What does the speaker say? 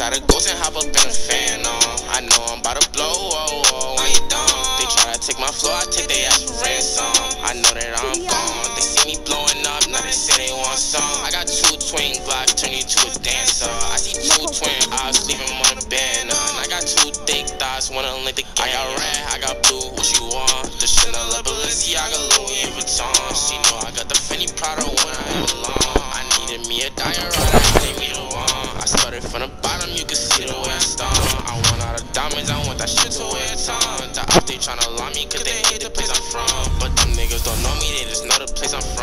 got a ghost and hop up in a fan on. I know I'm about to blow, oh, oh, when you done. They try to take my flow, I take they ass for ransom. I know that I'm gone. They see me blowing up, now they say they want some. I got 2 twin Glocks, turn you to a dancer. I see 2 twin eyes, leave him on a banner. And I got 2 thick thighs, wanna link the game. I got red, I got blue, what you want? The Chanel, Balenciaga, Louis Vuitton. She know I got the Fendi Prada when I belong. I needed me a diarrhea, I need me a one. I started from the bottom, you can see the way I stung. I want all the diamonds, I want that shit to wear a ton. The out they tryna lie me, cause they hate the place I'm from. But them niggas don't know me, they just know the place I'm from.